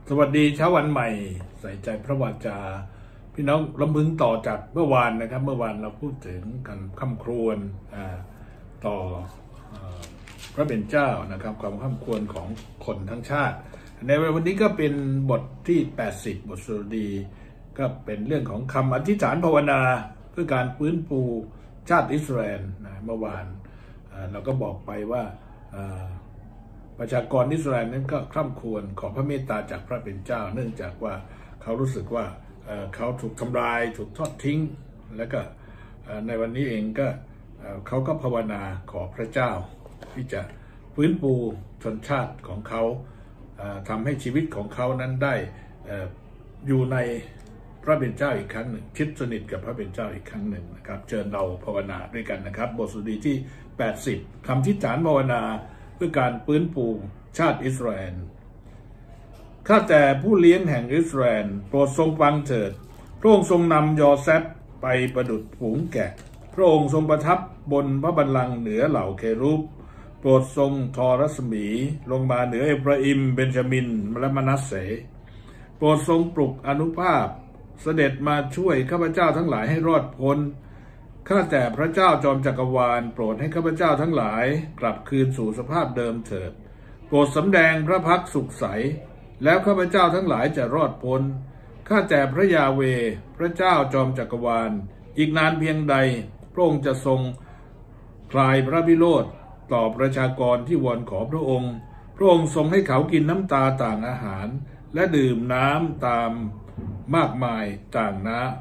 สวัสดีเช้าวันใหม่ใส่ใจพระวจาพี่น้องรำลึกต่อจากเมื่อวานนะครับเมื่อวานเราพูดถึงการค่ำครวญต่อพระเป็นเจ้านะครับความค่ำครวญของคนทั้งชาติในวันนี้ก็เป็นบทที่80บทสดุดีก็เป็นเรื่องของคำอธิษฐานภาวนาเพื่อการฟื้นฟูชาติอิสราเอลเมื่อวานเราก็บอกไปว่าประชากรอิสราเอลนั้นก็คร่ำครวญขอพระเมตตาจากพระเป็นเจ้าเนื่องจากว่าเขารู้สึกว่าเขาถูกทำลายถูกทอดทิ้งแล้วก็ในวันนี้เองก็เขาก็ภาวนาขอพระเจ้าที่จะฟื้นฟูชนชาติของเขาทำให้ชีวิตของเขานั้นได้อยู่ในพระเป็นเจ้าอีกครั้งหนึ่งชิดสนิทกับพระเป็นเจ้าอีกครั้งหนึ่งนะครับเชิญเราภาวนาด้วยกันนะครับบทสดุดีที่80คำอธิษฐานภาวนาเพื่อการฟื้นฟูชาติอิสราเอลข้าแต่ผู้เลี้ยงแห่งอิสราเอลโปรดทรงฟังเถิดพระองค์ทรงนำยอเซฟไปประดุจฝูงแกะพระองค์ทรงประทับบนพระบัลลังก์เหนือเหล่าเครูบโปรดทรงทอรัศมีลงมาเหนือเอฟราอิมเบนจามินและมนัสเสโปรดทรงปลุกอานุภาพเสด็จมาช่วยข้าพเจ้าทั้งหลายให้รอดพ้นข้าแต่พระเจ้าจอมจักรวาลโปรดให้ข้าพเจ้าทั้งหลายกลับคืนสู่สภาพเดิมเถิดโปรดสำแดงพระพักสุขใสแล้วข้าพเจ้าทั้งหลายจะรอดพ้นข้าแต่พระยาเวห์พระเจ้าจอมจักรวาลอีกนานเพียงใดพระองค์จะทรงคลายพระพิโรธต่อประชากรที่วอนขอพระองค์พระองค์ทรงให้เขากินน้ำตาต่างอาหารและดื่มน้ำตามมากมายต่าง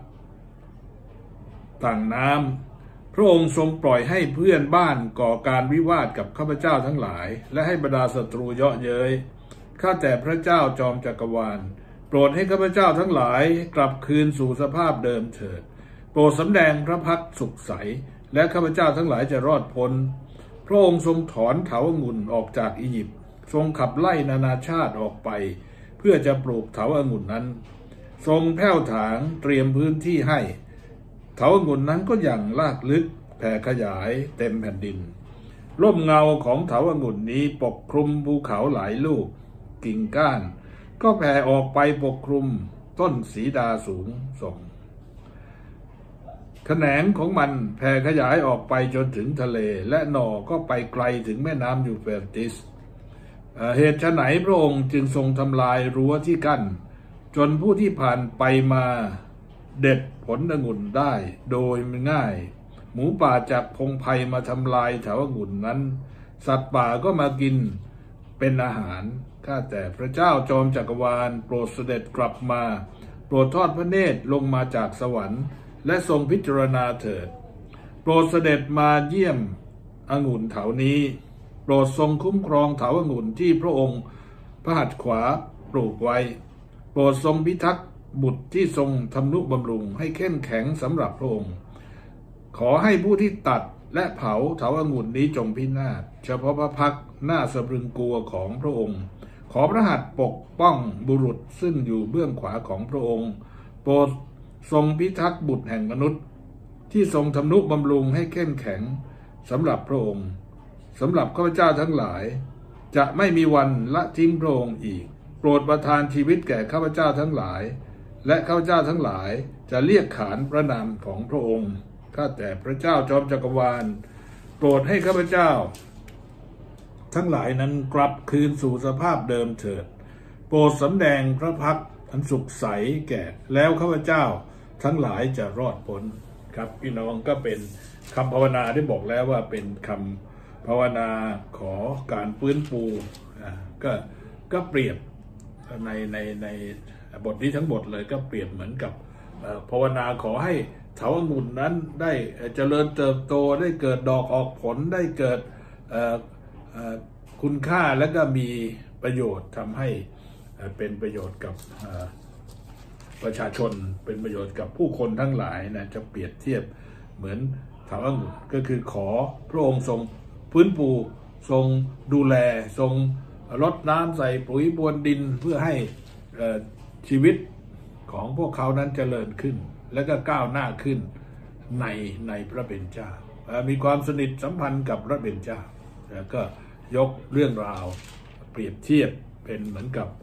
น้ำพระองค์ทรงปล่อยให้เพื่อนบ้านก่อการวิวาทกับข้าพเจ้าทั้งหลายและให้บรรดาศัตรูเยาะเย้ยข้าแต่พระเจ้าจอมจักรวาลโปรดให้ข้าพเจ้าทั้งหลายกลับคืนสู่สภาพเดิมเถิดโปรดสำแดงพระพักสุขใสและข้าพเจ้าทั้งหลายจะรอดพ้นพระองค์ทรงถอนเถาองุ่นออกจากอียิปต์ทรงขับไล่นานาชาติออกไปเพื่อจะปลูกเถาองุ่นนั้นทรงแผ่วถางเตรียมพื้นที่ให้เถาองุ่นนั้นก็อย่างลากลึกแผ่ขยายเต็มแผ่นดินร่มเงาของเถาองุ่นนี้ปกคลุมภูเขาหลายลูกกิ่งก้านก็แผ่ออกไปปกคลุมต้นสีดาสูงส่งแขนงของมันแผ่ขยายออกไปจนถึงทะเลและหน่อก็ไปไกลถึงแม่น้ำยูเฟรติสเหตุไฉนพระองค์จึงทรงทำลายรั้วที่กั้นจนผู้ที่ผ่านไปมาเด็ดผลองุ่นได้โดยง่ายหมูป่าจากพงไพรมาทำลายเถาองุ่นนั้นสัตว์ป่าก็มากินเป็นอาหารข้าแต่พระเจ้าจอมจักรวาลโปรดเสด็จกลับมาโปรดทอดพระเนตรลงมาจากสวรรค์และทรงพิจารณาเถิดโปรดเสด็จมาเยี่ยมองุ่นเถานี้โปรดทรงคุ้มครองเถาองุ่นที่พระองค์พระหัตถ์ขวาปลูกไว้โปรดทรงพิทักษ์บุตรที่ทรงทำนุบำรุงให้เข้มแข็งสำหรับพระองค์ขอให้ผู้ที่ตัดและเผาเถาองุ่นนี้จงพินาศเฉพาะพระพักตร์หน้าสะพรึงกลัวของพระองค์ขอพระหัตถ์ปกป้องบุรุษซึ่งอยู่เบื้องขวาของพระองค์โปรดทรงพิทักษ์บุตรแห่งมนุษย์ที่ทรงทำนุบำรุงให้เข้มแข็งสำหรับพระองค์สำหรับข้าพเจ้าทั้งหลายจะไม่มีวันละทิ้งพระองค์อีกโปรดประทานชีวิตแก่ข้าพเจ้าทั้งหลายและข้าพเจ้าทั้งหลายจะเรียกขานพระนามของพระองค์ข้าแต่พระเจ้าจอมจักรวาลโปรดให้ข้าพเจ้าทั้งหลายนั้นกลับคืนสู่สภาพเดิมเถิดโปรดสำแดงพระพักตร์อันสุขใสแก่แล้วข้าพเจ้าทั้งหลายจะรอดพ้นครับพี่น้องก็เป็นคำภาวนาที่บอกแล้วว่าเป็นคำภาวนาขอการฟื้นฟูก็เปรียบในบทนี้ทั้งหมดเลยก็เปรียบเหมือนกับภาวนาขอให้เถาองุ่นนั้นได้เจริญเติบโตได้เกิดดอกออกผลได้เกิดคุณค่าและก็มีประโยชน์ทำให้เป็นประโยชน์กับประชาชนเป็นประโยชน์กับผู้คนทั้งหลายนะจะเปรียบเทียบเหมือนเถาองุ่นก็คือขอพระองค์ทรงฟื้นฟูทรงดูแลทรงรดน้ำใส่ปุ๋ยบวนดินเพื่อให้ชีวิตของพวกเขานั้นเจริญขึ้นและก็ก้าวหน้าขึ้นในพระเป็นเจ้ามีความสนิทสัมพันธ์กับพระเป็นเจ้าแล้วก็ยกเรื่องราวเปรียบเทียบเป็นเหมือนกับ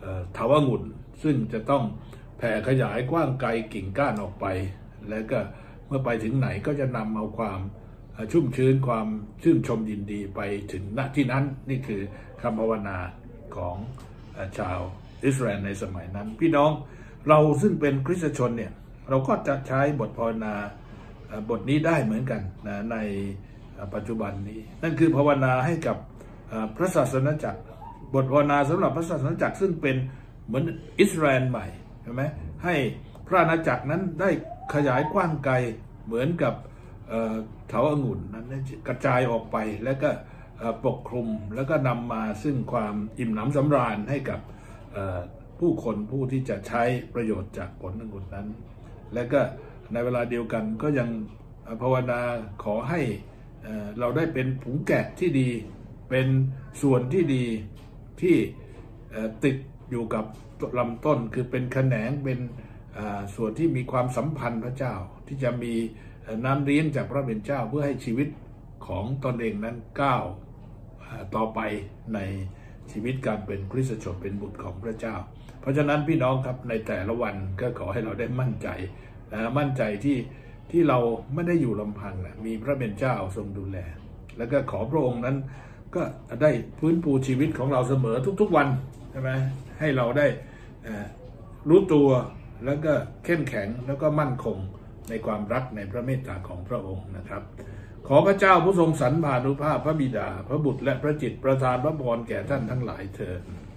เถาวัลย์ซึ่งจะต้องแผ่ขยายกว้างไกลกิ่งก้านออกไปแล้วก็เมื่อไปถึงไหนก็จะนำเอาความชุ่มชื้นความชื่นชมยินดีไปถึงณที่นั้นนี่คือคำภาวนาของชาวอิสราเอลในสมัยนั้นพี่น้องเราซึ่งเป็นคริสตชนเนี่ยเราก็จะใช้บทภาวนาบทนี้ได้เหมือนกันนะในปัจจุบันนี้นั่นคือภาวนาให้กับพระศาสนาจักรบทภาวนาสำหรับพระศาสนาจักรซึ่งเป็นเหมือนอิสราเอลใหม่ใช่ไหมให้พระอาณาจักรนั้นได้ขยายกว้างไกลเหมือนกับเถาองุ่นนั้นกระจายออกไปแล้วก็ปกคลุมแล้วก็นำมาซึ่งความอิ่มหนำสำราญให้กับผู้คนผู้ที่จะใช้ประโยชน์จากผลองุ่นนั้นและก็ในเวลาเดียวกันก็ยังภาวนาขอให้เราได้เป็นผงแกะที่ดีเป็นส่วนที่ดีที่ติดอยู่กับลำต้นคือเป็นแขนงเป็นส่วนที่มีความสัมพันธ์พระเจ้าที่จะมีน้ำเลี้ยงจากพระเป็นเจ้าเพื่อให้ชีวิตของตนเองนั้นก้าวต่อไปในชีวิตการเป็นคริสตชนเป็นบุตรของพระเจ้าเพราะฉะนั้นพี่น้องครับในแต่ละวันก็ขอให้เราได้มั่นใจมั่นใจที่เราไม่ได้อยู่ลำพังมีพระเป็นเจ้าทรงดูแลแล้วก็ขอพระองค์นั้นก็ได้ฟื้นฟูชีวิตของเราเสมอทุกๆวันใช่ไหมให้เราได้รู้ตัวแล้วก็เข้มแข็งแล้วก็มั่นคงในความรักในพระเมตตาของพระองค์นะครับขอพระเจ้าผู้ทรงสรรพานุภาพพระบิดาพระบุตรและพระจิตประทานพระพรแก่ท่านทั้งหลายเถิด